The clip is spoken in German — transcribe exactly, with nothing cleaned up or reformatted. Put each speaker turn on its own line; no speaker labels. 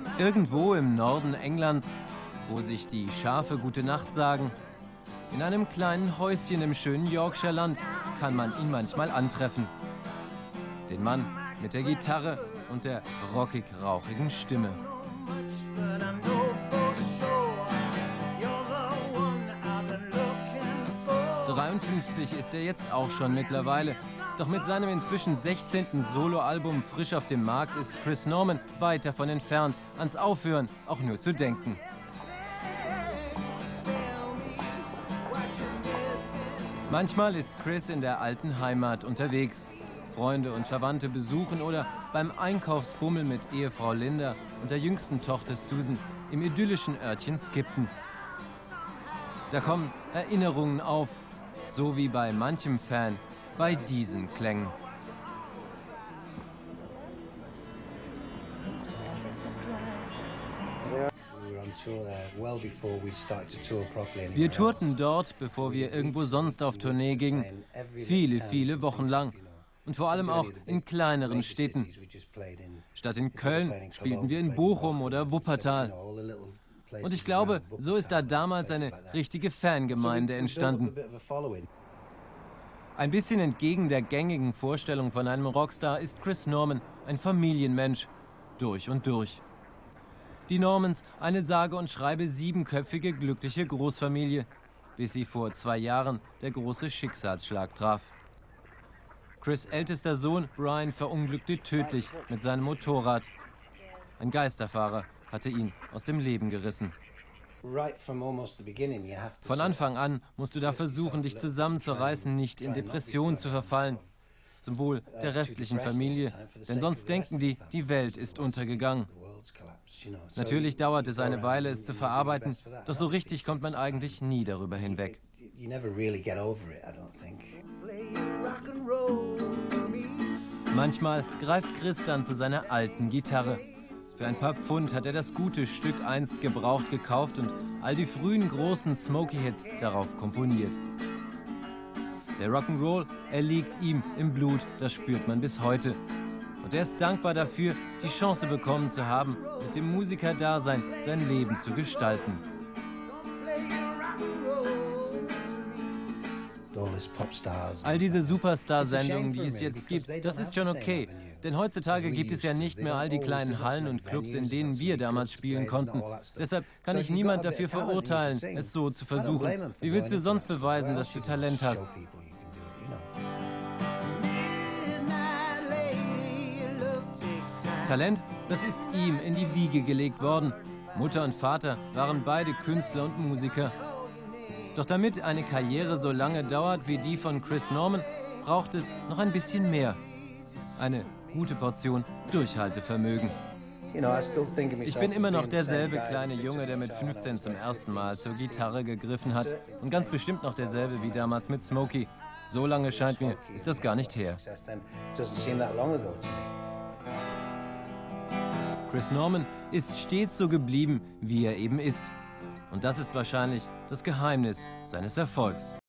Irgendwo im Norden Englands, wo sich die Schafe gute Nacht sagen, in einem kleinen Häuschen im schönen Yorkshireland, kann man ihn manchmal antreffen. Den Mann mit der Gitarre und der rockig-rauchigen Stimme. dreiundfünfzig ist er jetzt auch schon mittlerweile. Doch mit seinem inzwischen sechzehnten Soloalbum frisch auf dem Markt ist Chris Norman weit davon entfernt, ans Aufhören auch nur zu denken. Manchmal ist Chris in der alten Heimat unterwegs. Freunde und Verwandte besuchen oder beim Einkaufsbummel mit Ehefrau Linda und der jüngsten Tochter Susan im idyllischen Örtchen Skipton. Da kommen Erinnerungen auf, so wie bei manchem Fan bei diesen Klängen. Wir tourten dort, bevor wir irgendwo sonst auf Tournee gingen, viele, viele Wochen lang. Und vor allem auch in kleineren Städten. Statt in Köln spielten wir in Bochum oder Wuppertal. Und ich glaube, so ist da damals eine richtige Fangemeinde entstanden. Ein bisschen entgegen der gängigen Vorstellung von einem Rockstar ist Chris Norman ein Familienmensch, durch und durch. Die Normans, eine sage und schreibe siebenköpfige glückliche Großfamilie, bis sie vor zwei Jahren der große Schicksalsschlag traf. Chris' ältester Sohn Brian verunglückte tödlich mit seinem Motorrad. Ein Geisterfahrer hatte ihn aus dem Leben gerissen. Von Anfang an musst du da versuchen, dich zusammenzureißen, nicht in Depressionen zu verfallen. Zum Wohl der restlichen Familie, denn sonst denken die, die Welt ist untergegangen. Natürlich dauert es eine Weile, es zu verarbeiten, doch so richtig kommt man eigentlich nie darüber hinweg. Manchmal greift Chris dann zu seiner alten Gitarre. Für ein paar Pfund hat er das gute Stück einst gebraucht gekauft und all die frühen großen Smokey-Hits darauf komponiert. Der Rock'n'Roll, er liegt ihm im Blut, das spürt man bis heute. Und er ist dankbar dafür, die Chance bekommen zu haben, mit dem Musikerdasein sein Leben zu gestalten. All diese Superstar-Sendungen, die es jetzt gibt, das ist schon okay. Denn heutzutage gibt es ja nicht mehr all die kleinen Hallen und Clubs, in denen wir damals spielen konnten. Deshalb kann ich niemand dafür verurteilen, es so zu versuchen. Wie willst du sonst beweisen, dass du Talent hast? Talent, das ist ihm in die Wiege gelegt worden. Mutter und Vater waren beide Künstler und Musiker. Doch damit eine Karriere so lange dauert wie die von Chris Norman, braucht es noch ein bisschen mehr. Eine gute Portion Durchhaltevermögen. Ich bin immer noch derselbe kleine Junge, der mit fünfzehn zum ersten Mal zur Gitarre gegriffen hat. Und ganz bestimmt noch derselbe wie damals mit Smokey. So lange scheint mir, ist das gar nicht her. Chris Norman ist stets so geblieben, wie er eben ist. Und das ist wahrscheinlich das Geheimnis seines Erfolgs.